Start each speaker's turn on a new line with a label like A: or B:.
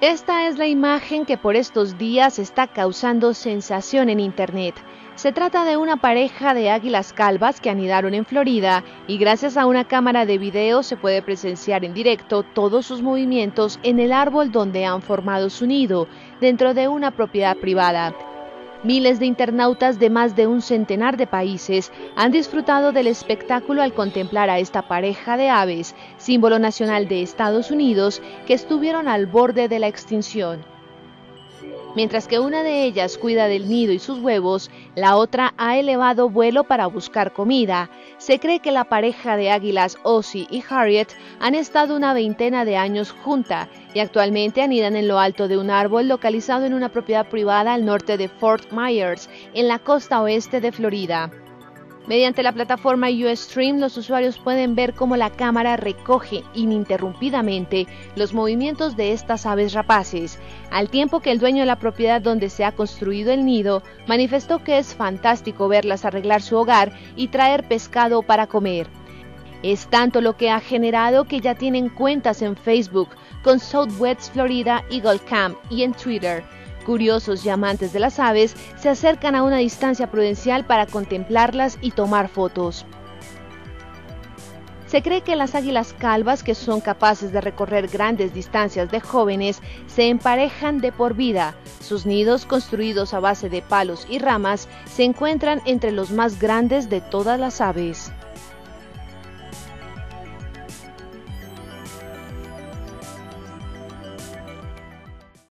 A: Esta es la imagen que por estos días está causando sensación en Internet. Se trata de una pareja de águilas calvas que anidaron en Florida y gracias a una cámara de video se puede presenciar en directo todos sus movimientos en el árbol donde han formado su nido, dentro de una propiedad privada. Miles de internautas de más de un centenar de países han disfrutado del espectáculo al contemplar a esta pareja de aves, símbolo nacional de Estados Unidos, que estuvieron al borde de la extinción. Mientras que una de ellas cuida del nido y sus huevos, la otra ha elevado vuelo para buscar comida. Se cree que la pareja de águilas Ozzie y Harriet han estado una veintena de años junta y actualmente anidan en lo alto de un árbol localizado en una propiedad privada al norte de Fort Myers, en la costa oeste de Florida. Mediante la plataforma Ustream, los usuarios pueden ver cómo la cámara recoge ininterrumpidamente los movimientos de estas aves rapaces, al tiempo que el dueño de la propiedad donde se ha construido el nido manifestó que es fantástico verlas arreglar su hogar y traer pescado para comer. Es tanto lo que ha generado que ya tienen cuentas en Facebook con Southwest Florida Eagle Camp y en Twitter. Curiosos y amantes de las aves se acercan a una distancia prudencial para contemplarlas y tomar fotos. Se cree que las águilas calvas, que son capaces de recorrer grandes distancias de jóvenes, se emparejan de por vida. Sus nidos, construidos a base de palos y ramas, se encuentran entre los más grandes de todas las aves.